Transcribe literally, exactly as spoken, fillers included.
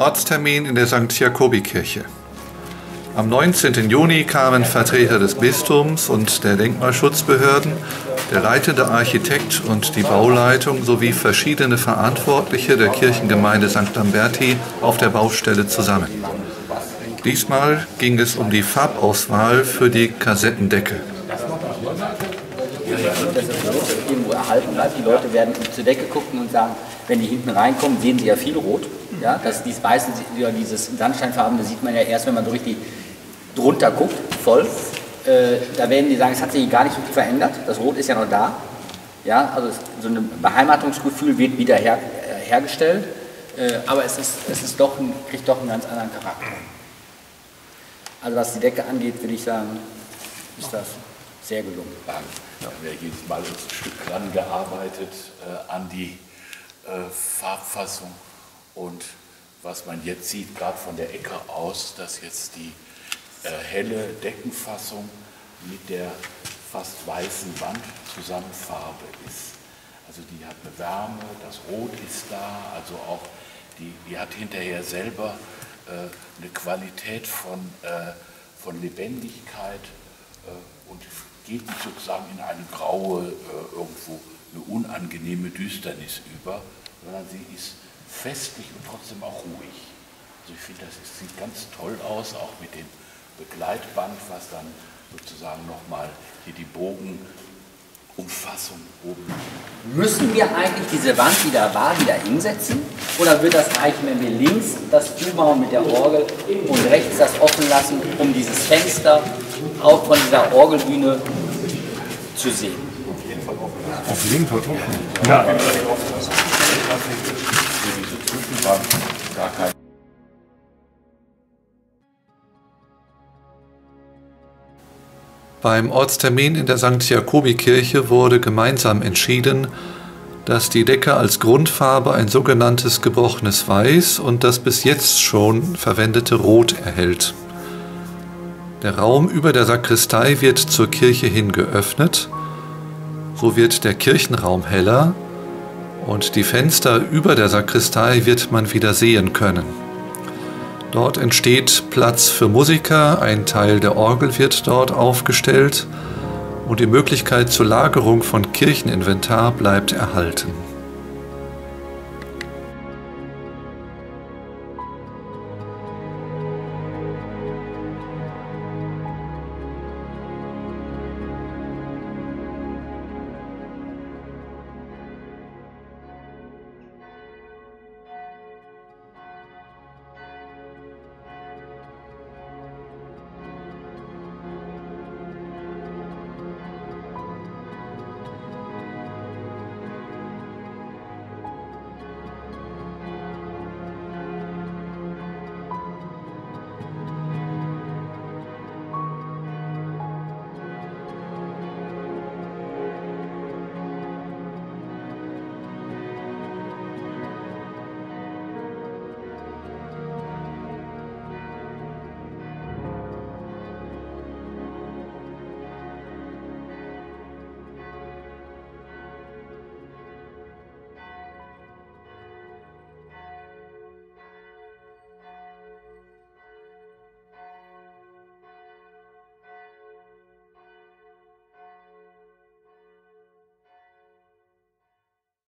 Ortstermin in der Sankt Jakobikirche. Am neunzehnten Juni kamen Vertreter des Bistums und der Denkmalschutzbehörden, der leitende Architekt und die Bauleitung sowie verschiedene Verantwortliche der Kirchengemeinde Sankt Lamberti auf der Baustelle zusammen. Diesmal ging es um die Farbauswahl für die Kassettendecke. Ja, ja, dass das Rot irgendwo erhalten bleibt. Die Leute werden zur Decke gucken und sagen, wenn die hinten reinkommen, sehen sie ja viel Rot. Ja, das, dieses weiße, dieses Sandsteinfarbene sieht man ja erst, wenn man so richtig drunter guckt, voll. Äh, da werden die sagen, es hat sich gar nicht so viel verändert. Das Rot ist ja noch da. Ja, also es, so ein Beheimatungsgefühl wird wieder her, äh, hergestellt. Äh, aber es, ist, es ist doch ein, kriegt doch einen ganz anderen Charakter. Also was die Decke angeht, würde ich sagen, ist das sehr gelungen. Ja, wir haben ja jedes Mal ein Stück dran gearbeitet äh, an die äh, Farbfassung und was man jetzt sieht, gerade von der Ecke aus, dass jetzt die äh, helle Deckenfassung mit der fast weißen Wand zusammen Farbe ist. Also die hat eine Wärme, das Rot ist da, also auch die, die hat hinterher selber äh, eine Qualität von, äh, von Lebendigkeit äh, und geht nicht sozusagen in eine graue, äh, irgendwo eine unangenehme Düsternis über, sondern sie ist festlich und trotzdem auch ruhig. Also ich finde, das ist, sieht ganz toll aus, auch mit dem Begleitband, was dann sozusagen nochmal hier die Bogenumfassung oben. Müssen wir eigentlich diese Wand, die da war, wieder hinsetzen? Oder wird das reichen, wenn wir links das zubauen mit der Orgel und rechts das offen lassen, um dieses Fenster auch von dieser Orgelbühne zu sehen? Auf jeden Fall offen. Ja. Für diese Zwischenwand gar kein. Beim Ortstermin in der Sankt Jakobikirche wurde gemeinsam entschieden, dass die Decke als Grundfarbe ein sogenanntes gebrochenes Weiß und das bis jetzt schon verwendete Rot erhält. Der Raum über der Sakristei wird zur Kirche hin geöffnet, so wird der Kirchenraum heller und die Fenster über der Sakristei wird man wieder sehen können. Dort entsteht Platz für Musiker, ein Teil der Orgel wird dort aufgestellt und die Möglichkeit zur Lagerung von Kircheninventar bleibt erhalten.